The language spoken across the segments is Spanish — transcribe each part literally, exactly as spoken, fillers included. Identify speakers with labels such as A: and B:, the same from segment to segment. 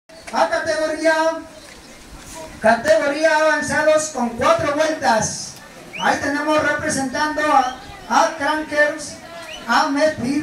A: A categoría, categoría avanzados con cuatro vueltas. Ahí tenemos representando a, a Crankers, a Medpir,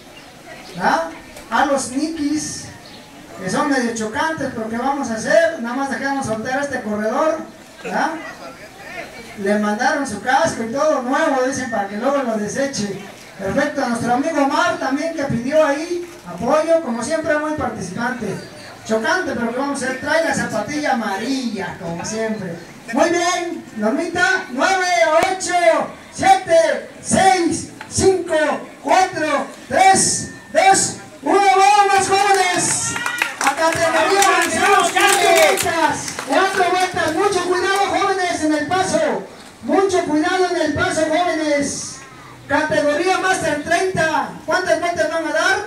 A: a los Nikis, que son medio chocantes, pero ¿qué vamos a hacer? Nada más dejamos soltar a este corredor, ¿verdad? Le mandaron su casco y todo nuevo, dicen, para que luego lo deseche. Perfecto, a nuestro amigo Omar también, que pidió ahí apoyo, como siempre muy participante. Chocante, pero ¿qué vamos a hacer? Trae la zapatilla amarilla, como siempre. Muy bien, Normita. nueve, ocho, siete, seis, cinco, cuatro, tres, dos, uno. ¡Vamos, jóvenes! A categoría avanzamos, cuatro vueltas. Cuatro vueltas. Mucho cuidado, jóvenes, en el paso. Mucho cuidado en el paso, jóvenes. Categoría Master treinta. ¿Cuántas vueltas van a dar?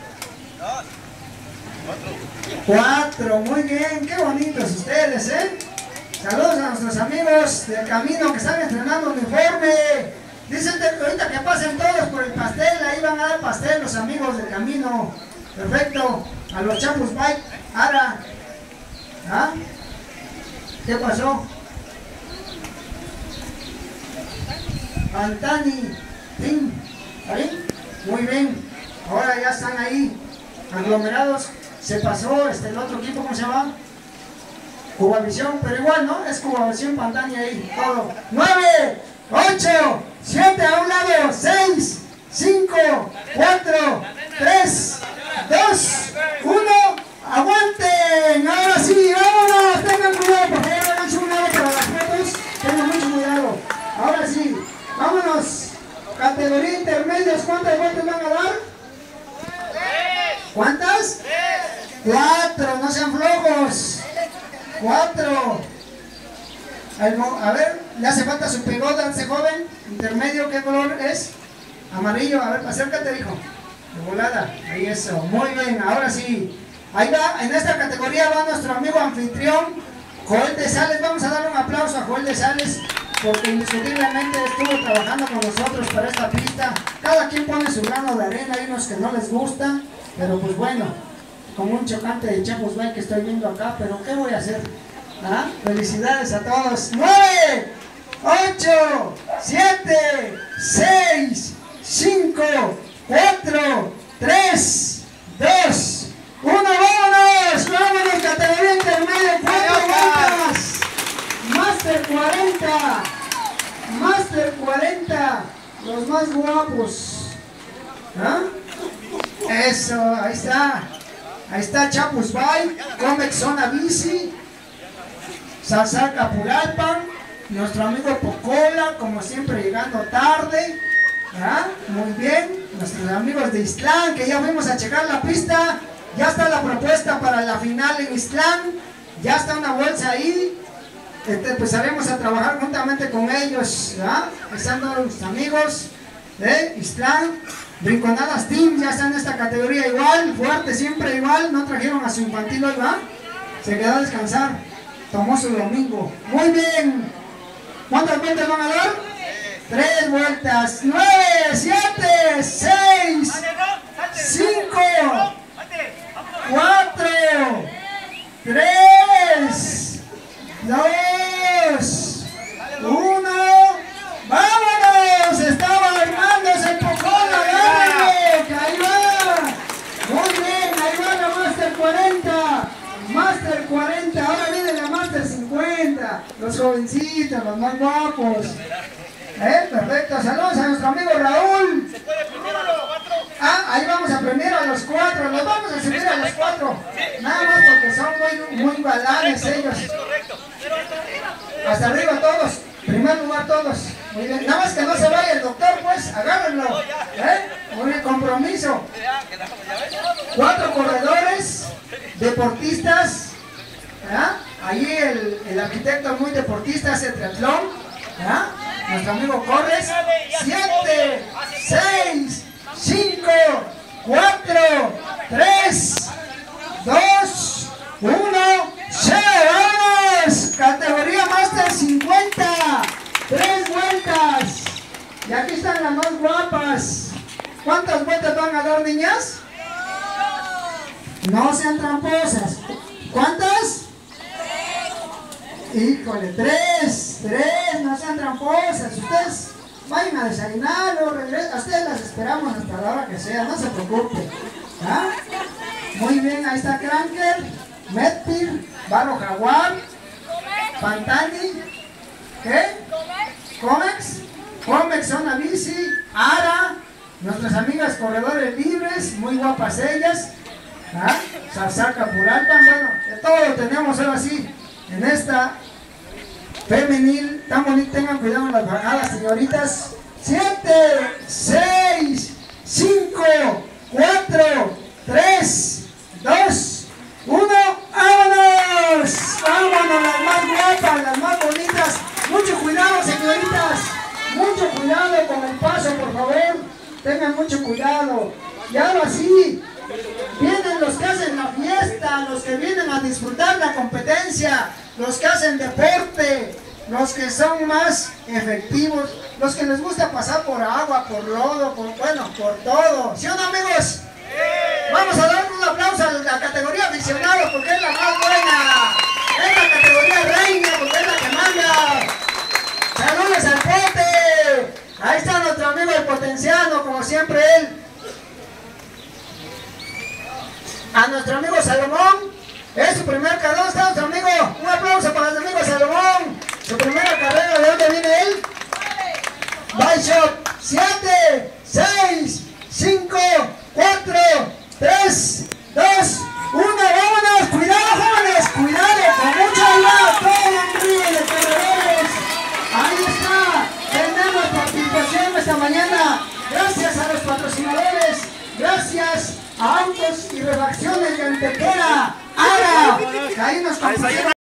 A: Cuatro, muy bien, qué bonitos ustedes, ¿eh? Saludos a nuestros amigos del camino que están estrenando uniforme. Dicen que ahorita que pasen todos por el pastel, ahí van a dar pastel los amigos del camino. Perfecto, a los Chapus Bike, Ara. ¿Ah? ¿Qué pasó? Antani, Tim, ¿ahí? Muy bien, ahora ya están ahí, aglomerados. Se pasó este, el otro equipo, ¿cómo se llama? Cubavisión, pero igual, ¿no? Es Cubavisión, pantalla ahí, todo. nueve, ocho, siete a un lado, seis, cinco, cuatro, tres, dos, uno, aguanten. Ahora sí, vámonos, tengan cuidado, por favor, háganse un lado para las fotos, tengan mucho cuidado. Ahora sí, vámonos. Categoría intermedios, ¿cuántas vueltas van a dar? ¿Cuántas? Cuatro, no sean flojos. Cuatro. A ver, le hace falta su pegota a ese joven. Intermedio, ¿qué color es? Amarillo, a ver, acércate, hijo. De volada, ahí eso, muy bien, ahora sí. Ahí va, en esta categoría va nuestro amigo anfitrión, Joel de Sales. Vamos a dar un aplauso a Joel de Sales, porque indiscutiblemente estuvo trabajando con nosotros para esta pista. Cada quien pone su grano de arena, hay unos que no les gusta, pero pues bueno, como un chocante de Chapus Bike que estoy viendo acá, pero ¿qué voy a hacer? ¿Ah? Felicidades a todos. nueve, ocho, siete, seis, cinco, cuatro, tres, dos, uno. ¡Vámonos! ¡Vámonos! Categoría intermedia, cuatro vueltas. Master cuarenta. Master cuarenta. Los más guapos. ¿Ah? Eso, ahí está. Ahí está Chapus Bike, Comex Zona Bici, Salsa Capuralpan, nuestro amigo Pocola, como siempre llegando tarde. ¿Ah? Muy bien, nuestros amigos de Islán, que ya fuimos a checar la pista. Ya está la propuesta para la final en Islán. Ya está una bolsa ahí. Este, empezaremos a trabajar juntamente con ellos. ¿Ah? Están los amigos de Islán. Rinconadas Team ya está en esta categoría igual, fuerte siempre igual, no trajeron a su infantil hoy, ¿va? Se quedó a descansar, tomó su domingo. Muy bien, ¿cuántas vueltas van a dar? Tres vueltas, nueve, siete, seis, cinco, cuatro, tres, dos, uno, ¡vámonos! Estaba armándose el Pocola, ¡agárrenle! ¡Ahí va! Muy bien, ahí va la Master cuarenta. Master cuarenta, ahora viene la Master cincuenta. Los jovencitos, los más guapos. ¿Eh? Perfecto, saludos a nuestro amigo Raúl. ¿Se puede primero a los cuatro? Ah, ahí vamos a primero a los cuatro. Los vamos a subir a los cuatro. Nada más porque son muy, muy galanes ellos. Hasta arriba todos. Primer lugar todos. Muy bien. Nada más que no se vaya el doctor, pues, agárrenlo. ¿Eh? Un compromiso. Cuatro corredores, deportistas. ¿Ah? Ahí el, el arquitecto muy deportista hace triatlón. ¿Ah? Nuestro amigo Corres. Siete, seis, cinco, cuatro, tres, dos, uno, ¡vamos! Categoría Master cincuenta. Tres vueltas. Y aquí están las más guapas. ¿Cuántas vueltas van a dar, niñas? No sean tramposas. ¿Cuántas? Híjole, tres, tres, no sean tramposas. Ustedes vayan a desayunar o regresen. A ustedes las esperamos hasta la hora que sea, no se preocupen. ¿Ah? Muy bien, ahí está Cranker, Medpir, Barro Jaguar, Pantani, ¿qué? Comex, Comex Zona Bici, Ara, nuestras amigas corredores libres, muy guapas ellas. ¿Ah? Sasaka Puralpan, bueno, de todo tenemos ahora sí en esta femenil tan bonita. Tengan cuidado en las bajadas, señoritas. siete, seis, cinco, cuatro, tres, dos, uno, ¡vámonos! ¡Vámonos, las más guapas, las más bonitas! Mucho cuidado, señoritas, mucho cuidado con el paso, por favor. Tengan mucho cuidado. Y ahora sí, vienen los que hacen la fiesta, los que vienen a disfrutar la competencia, los que hacen deporte, los que son más efectivos, los que les gusta pasar por agua, por lodo, por, bueno, por todo. ¿Sí o no, amigos? Vamos a dar un aplauso a la categoría aficionados porque es la más buena. Es la categoría reina porque es la que manda. ¡Saludos al Pote! Ahí está nuestro amigo el Potenciano, como siempre él. A nuestro amigo Salomón, es su primer carrera. ¿Dónde está nuestro amigo? Un aplauso para nuestro amigo Salomón. Su primera carrera, ¿de dónde viene él? Bishop. siete, seis, cinco, cuatro, tres, dos, uno, vámonos. Cuidado, jóvenes, cuidado, con mucha ayuda, todo un río de corredores. Ahí está, tenemos participación esta mañana. Gracias a los patrocinadores, gracias a Autos y Refacciones de Antequera, Ara, ahí nos